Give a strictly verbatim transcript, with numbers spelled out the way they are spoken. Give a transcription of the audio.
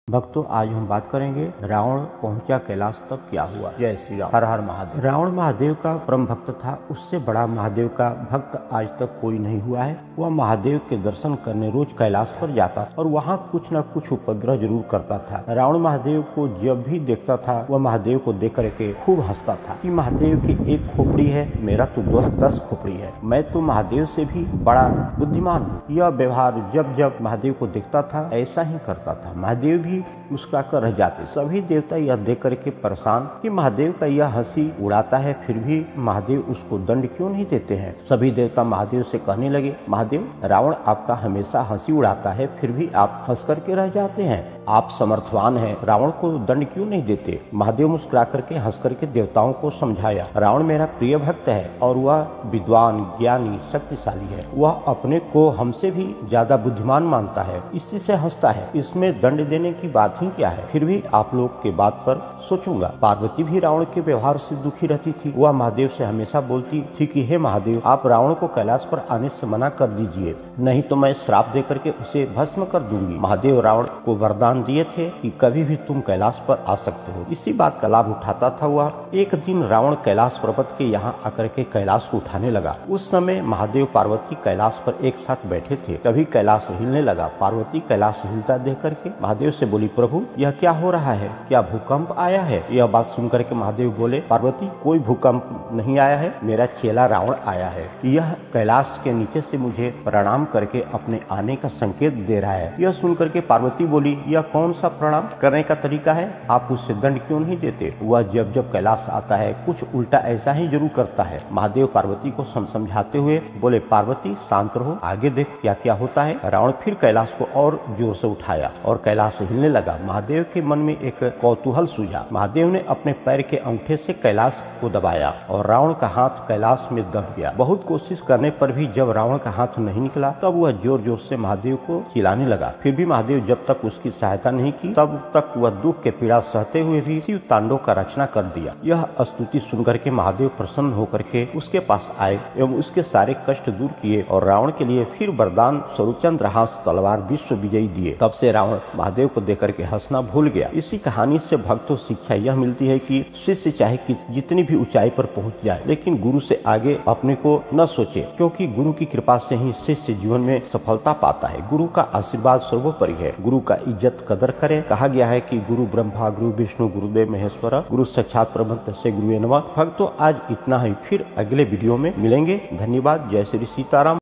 भक्तों, आज हम बात करेंगे रावण पहुंचा कैलाश तब क्या हुआ। जय श्री राम, हर हर महादेव। रावण महादेव का परम भक्त था। उससे बड़ा महादेव का भक्त आज तक कोई नहीं हुआ है। वह महादेव के दर्शन करने रोज कैलाश पर जाता और वहां कुछ न कुछ उपद्रव जरूर करता था। रावण महादेव को जब भी देखता था वह महादेव को देख करके खूब हंसता था कि महादेव की एक खोपड़ी है, मेरा तो दस दस खोपड़ी है, मैं तो महादेव से भी बड़ा बुद्धिमान हूँ। यह व्यवहार जब जब महादेव को देखता था ऐसा ही करता था। महादेव भी मुस्कुराकर रह जाते। सभी देवता यह देख करके परेशान कि महादेव का यह हंसी उड़ाता है, फिर भी महादेव उसको दंड क्यों नहीं देते हैं। सभी देवता महादेव से कहने लगे, महादेव, रावण आपका हमेशा हंसी उड़ाता है, फिर भी आप हंस करके रह जाते हैं। आप समर्थवान हैं, रावण को दंड क्यों नहीं देते। महादेव मुस्कुरा करके हंस करके देवताओं को समझाया, रावण मेरा प्रिय भक्त है और वह विद्वान, ज्ञानी, शक्तिशाली है। वह अपने को हमसे भी ज्यादा बुद्धिमान मानता है, इसी से हंसता है। इसमें दंड देने की बात ही क्या है। फिर भी आप लोग के बात पर सोचूंगा। पार्वती भी रावण के व्यवहार से दुखी रहती थी। वह महादेव से हमेशा बोलती थी कि हे महादेव, आप रावण को कैलाश पर आने से मना कर दीजिए, नहीं तो मैं श्राप दे करके उसे भस्म कर दूंगी। महादेव रावण को वरदान दिए थे कि कभी भी तुम कैलाश पर आ सकते हो। इसी बात का लाभ उठाता था वह। एक दिन रावण कैलाश पर्वत के यहाँ आकर के कैलाश को उठाने लगा। उस समय महादेव पार्वती कैलाश पर एक साथ बैठे थे। तभी कैलाश हिलने लगा। पार्वती कैलाश हिलता देख करके महादेव से बोली, प्रभु यह क्या हो रहा है, क्या भूकंप आया है। यह बात सुनकर के महादेव बोले, पार्वती कोई भूकंप नहीं आया है, मेरा चेला रावण आया है। यह कैलाश के नीचे से मुझे प्रणाम करके अपने आने का संकेत दे रहा है। यह सुनकर के पार्वती बोली, यह कौन सा प्रणाम करने का तरीका है, आप उससे दंड क्यों नहीं देते। वह जब जब कैलाश आता है कुछ उल्टा ऐसा ही जरूर करता है। महादेव पार्वती को समझाते हुए बोले, पार्वती शांत रहो, आगे देख क्या क्या होता है। रावण फिर कैलाश को और जोर से उठाया और कैलाश हिलने लगा। महादेव के मन में एक कौतूहल सूझा। महादेव ने अपने पैर के अंगूठे से कैलाश को दबाया और रावण का हाथ कैलाश में दब गया। बहुत कोशिश करने पर भी जब रावण का हाथ नहीं निकला तब वह जोर जोर से महादेव को चिल्लाने लगा। फिर भी महादेव जब तक उसकी सहायता नहीं की तब तक वह दुख के पीड़ा सहते हुए भी शिव तांडव का रचना कर दिया। यह स्तुति सुनकर के महादेव प्रसन्न होकर के उसके पास आए एवं उसके सारे कष्ट दूर किए और रावण के लिए फिर वरदान स्वरूप चंद्रहास तलवार विश्व विजयी दिए। तब से रावण महादेव को देख करके हंसना भूल गया। इसी कहानी से भक्तों शिक्षा यह मिलती है कि शिष्य चाहे कि जितनी भी ऊंचाई पर पहुंच जाए लेकिन गुरु से आगे अपने को न सोचे, क्योंकि गुरु की कृपा से ही शिष्य जीवन में सफलता पाता है। गुरु का आशीर्वाद सर्वोपरि है। गुरु का इज्जत कदर करें। कहा गया है कि गुरु ब्रह्मा, गुरु विष्णु, गुरुदेव महेश्वर, गुरु साक्षात परम तस्मै गुरुवे नमः। भक्तों, आज इतना ही, फिर अगले वीडियो में मिलेंगे। धन्यवाद। जय श्री सीताराम।